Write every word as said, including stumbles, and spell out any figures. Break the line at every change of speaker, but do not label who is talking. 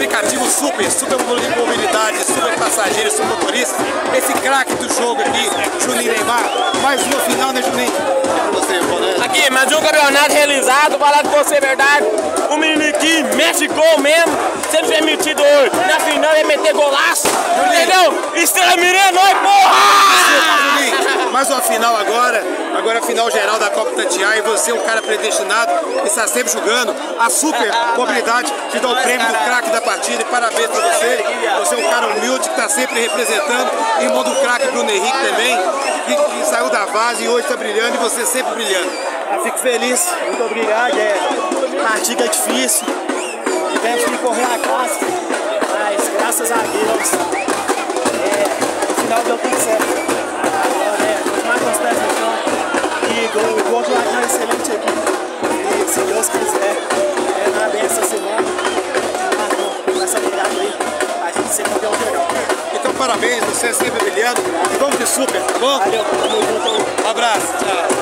aplicativo Super, Super Mobilidade, Super Passageiro, Super Motorista, esse craque do jogo aqui, Juninho Neymar, mais uma final, né, Juninho? Você, né?
Aqui, mais um campeonato realizado, falar com você a verdade, o menino aqui mete gol mesmo, sendo permitido hoje, na final vai meter golaço, Juninho. Entendeu? Estrela Mineira, nós, porra!
Juninho, mais uma final agora, agora a final geral da Copa Itatiaia, e você é um cara predestinado, que está sempre jogando, a Super Mobilidade te dá o prêmio do craque da partida, e parabéns pra você, você é um cara humilde que está sempre representando, irmão do craque Bruno Henrique também, que, que saiu da base e hoje está brilhando, e você sempre brilhando.
Eu fico feliz, muito obrigado, é, partida difícil, tivemos que correr a casa, mas graças a Deus, é, no final deu tudo certo. Agora é, continuar com os pés no chão e gol, gol de uma excelente equipe, e se Deus quiser, é, na bem essa semana, continuar com essa virada aí, a gente ser campeão geral.
Então parabéns, você é sempre brilhando, e vamos de Super, tá bom?
Valeu, tamo junto.
Um abraço, tchau.